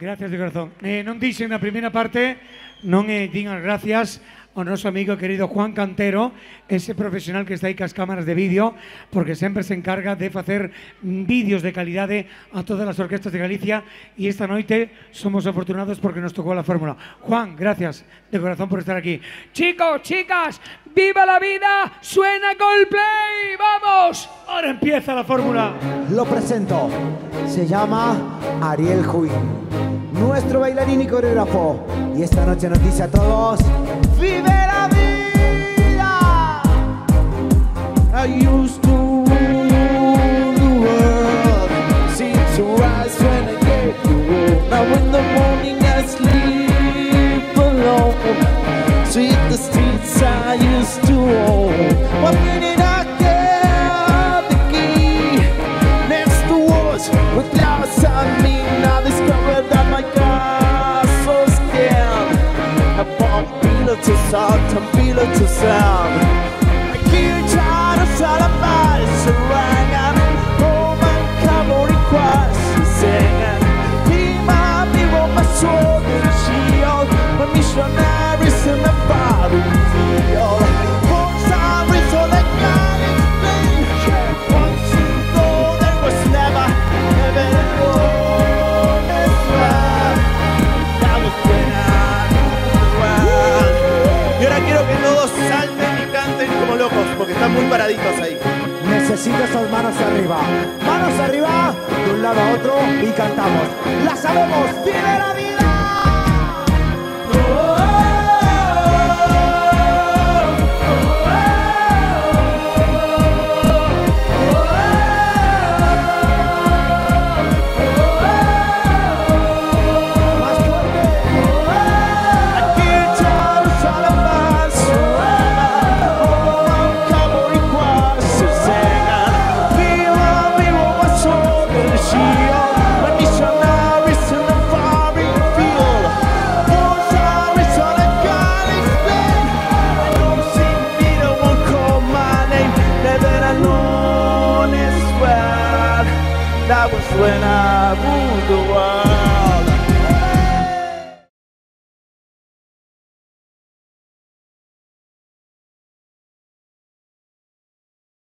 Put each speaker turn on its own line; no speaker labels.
Gracias de corazón. Non dixen na primeira parte, non din as gracias ao noso amigo querido Juan Cantero, ese profesional que está aí cas cámaras de vídeo, porque sempre se encarga de facer vídeos de calidade a todas as orquestas de Galicia, e esta noite somos afortunados porque nos tocou la fórmula. Juan, gracias de corazón por estar aquí. Chicos, chicas, ¡viva la vida! ¡Suena Coldplay! ¡Vamos! Ahora empieza la fórmula.
Lo presento. Se llama Ariel Juin, nuestro bailarín y coreógrafo. Y esta noche nos dice a todos: ¡vive la vida! I used to rule the world, seem to rise when I get you old. Now in the morning I sleep alone, sweep the streets I used to own. One minute I get the key, next the wars with loss on me. Now discovered that my castle's scared. I bump pillar to sound, and pillar to sound. I keep trying to sell a mice around, and Roman cavalry choirs singing. He might be on my sword and shield, my missionaries in the battlefield. For some reason I can't explain. Once you go, there was never a road as well. That was when I knew. Y ahora quiero que todos salten y canten como locos, porque están muy paraditos ahí. Necesito esas manos arriba. Manos arriba, de un lado a otro, y cantamos. ¡La sabemos! ¡Vive la vida! That was when I